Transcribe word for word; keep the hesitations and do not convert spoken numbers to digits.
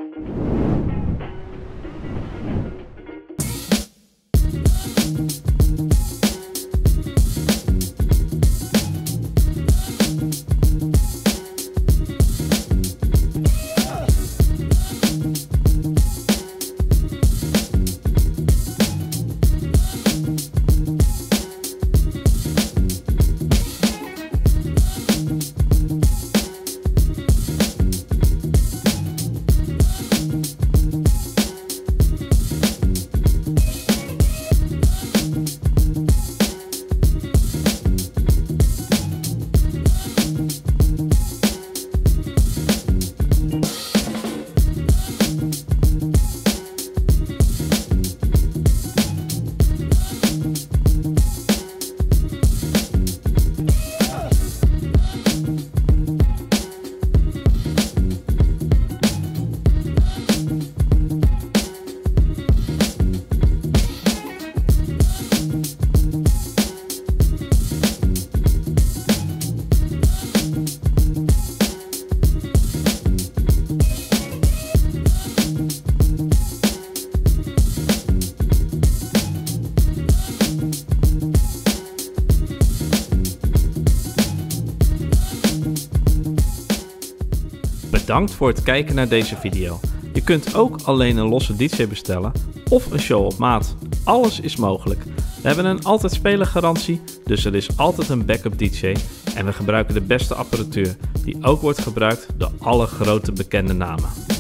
Bedankt voor het kijken naar deze video. Je kunt ook alleen een losse D J bestellen of een show op maat. Alles is mogelijk. We hebben een altijd spelen garantie, dus er is altijd een backup D J en we gebruiken de beste apparatuur die ook wordt gebruikt door alle grote bekende namen.